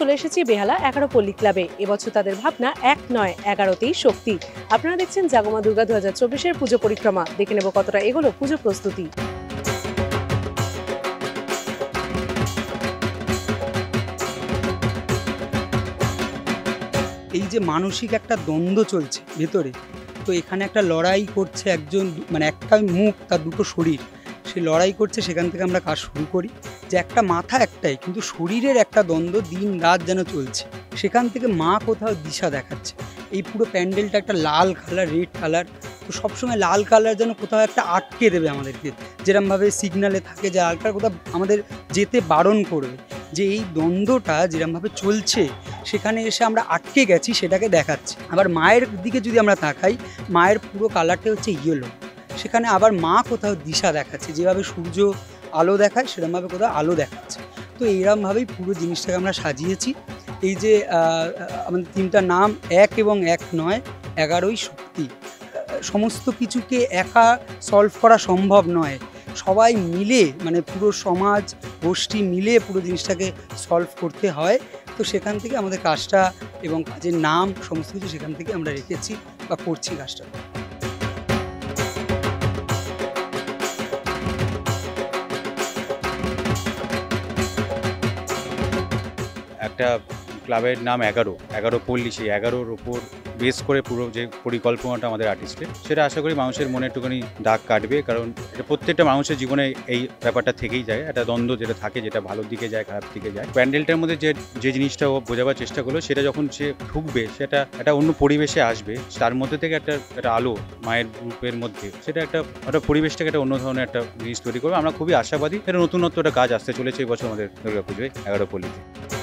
চলে এসেছি বেহালা 11 পল্লী ক্লাবে। এবছর তাদের ভাবনা 1 নয় 11তেই শক্তি। আপনারা দেখছেন জাগমা দুর্গা 2024-এর পুজো পরিক্রমা। দেখে নেব কতটা এগোলো পুজো প্রস্তুতি। এই যে মানসিক একটা দ্বন্দ্ব চলছে ভেতরে, তো এখানে একটা লড়াই করছে একজন, মানে একটা মুখ তার দুটো শরীর, সে লড়াই করছে। সেখান থেকে আমরা কাজ শুরু করি যে একটা মাথা একটাই, কিন্তু শরীরের একটা দ্বন্দ্ব দিন রাত যেন চলছে। সেখান থেকে মা কোথাও দিশা দেখাচ্ছে। এই পুরো প্যান্ডেলটা একটা লাল কালার, রেড কালার, তো সবসময় লাল কালার যেন কোথাও একটা আটকে দেবে আমাদেরকে, যেরকমভাবে সিগনালে থাকে যে লাল কালার কোথাও আমাদের যেতে বারণ করবে। যে এই দ্বন্দ্বটা যেরকমভাবে চলছে সেখানে এসে আমরা আটকে গেছি, সেটাকে দেখাচ্ছে। আবার মায়ের দিকে যদি আমরা তাকাই, মায়ের পুরো কালারটা হচ্ছে ইয়েলো। সেখানে আবার মা কোথাও দিশা দেখাচ্ছে, যেভাবে সূর্য আলো দেখায় সেরকমভাবে কোথাও আলো দেখাচ্ছে। তো এইরকমভাবেই পুরো জিনিসটাকে আমরা সাজিয়েছি। এই যে আমাদের তিনটার নাম 1 এবং 1 নয় 11ই শক্তি। সমস্ত কিছুকে একা সলভ করা সম্ভব নয়, সবাই মিলে, মানে পুরো সমাজ গোষ্ঠী মিলে পুরো জিনিসটাকে সলভ করতে হয়। তো সেখান থেকে আমাদের কাজটা এবং কাজের নাম সমস্ত কিছু সেখান থেকে আমরা রেখেছি বা করছি কাজটা। একটা ক্লাবের নাম 11 পল্লী, সেই 11-র ওপর বেস করে পুরো যে পরিকল্পনাটা আমাদের আর্টিস্টের, সেটা আশা করি মানুষের মনে একটুখানি দাগ কাটবে। কারণ এটা প্রত্যেকটা মানুষের জীবনে এই ব্যাপারটা থেকেই যায়, একটা দ্বন্দ্ব যেটা থাকে, যেটা ভালোর দিকে যায় খারাপ দিকে যায়। প্যান্ডেলটার মধ্যে যে জিনিসটা ও বোঝাবার চেষ্টা করলো, সেটা যখন সে ঢুকবে, সেটা একটা অন্য পরিবেশে আসবে, তার মধ্যে থেকে একটা আলো মায়ের রূপের মধ্যে, সেটা একটা পরিবেশটাকে একটা অন্য ধরনের একটা জিনিস তৈরি করবে। আমরা খুবই আশাবাদী, এটা নতুনত্ব একটা কাজ আসতে চলেছে এবছর আমাদের দুর্গাপুজোয় 11 পল্লীতে।